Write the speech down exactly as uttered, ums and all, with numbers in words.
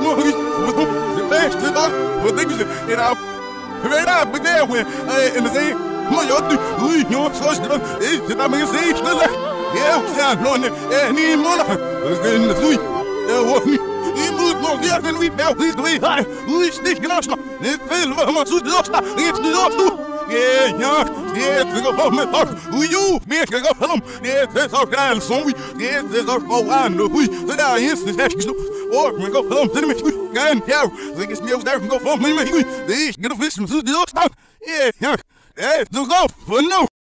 the best, what they say, you know, right up with there when I and they, my God, you know, so it's the name of the yeah, no, any more. In the three, there was me. He moved more there than we felt this way. Who is this? It's the lost. Yeah, yeah, yeah, they go home and talk. Who you? Me, they go home. Yeah, that's our guy, so we, yeah, there's our oh, I know we, the guy is the next. Or we go home, then we can, yeah, they get me out there and go home. They get a fish from the lost. Yeah, yeah, yeah, to go for no.